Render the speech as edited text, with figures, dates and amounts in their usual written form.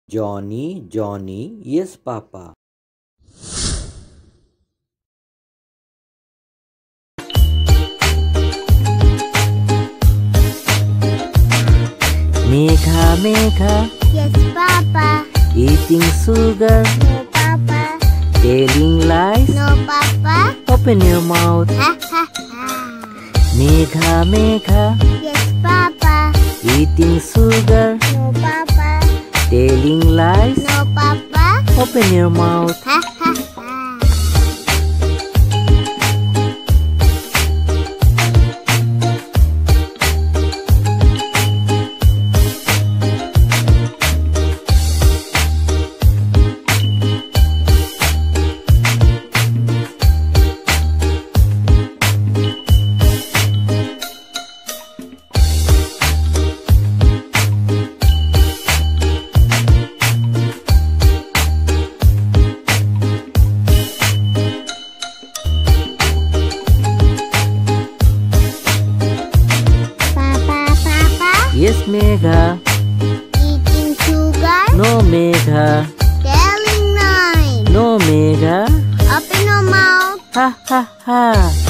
Johnny, Johnny, yes Papa. Megha, Megha, yes Papa. eating sugar, No Papa. telling lies, No Papa. open your mouth. Ha ha ha. Megha, Megha, Yes Papa. eating sugar, No Papa. telling lies, No Papa. open your mouth. Ha ha ha. Yes, Megha. Eating sugar. No, Megha. Telling lies. No, Megha. Open your mouth. Ha ha ha.